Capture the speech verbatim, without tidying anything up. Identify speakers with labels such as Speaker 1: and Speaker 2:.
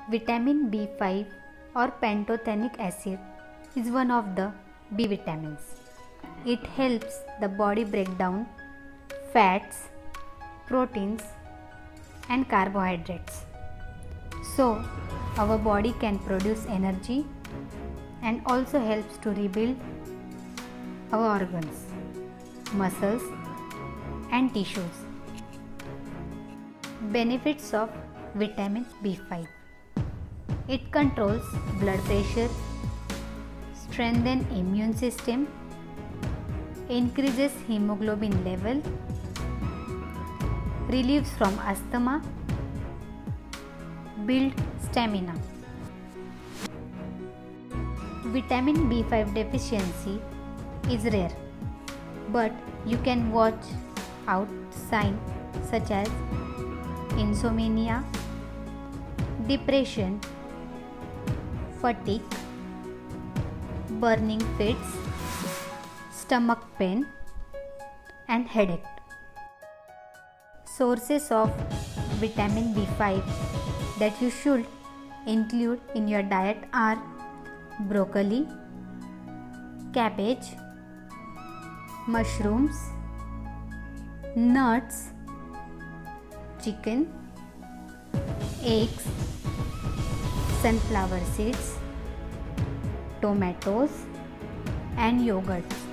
Speaker 1: Vitamin B five or pantothenic acid is one of the B vitamins. It helps the body break down fats, proteins and carbohydrates, so our body can produce energy, and also helps to rebuild our organs, muscles and tissues. Benefits of vitamin B five. It controls blood pressure, strengthens immune system, increases hemoglobin level, relieves from asthma, build stamina. Vitamin B five deficiency is rare, but you can watch out signs such as insomnia, depression, fatigue, burning fits, stomach pain and headache. Sources of vitamin B five that you should include in your diet are broccoli, cabbage, mushrooms, nuts, chicken, eggs, sunflower seeds, tomatoes and yogurt.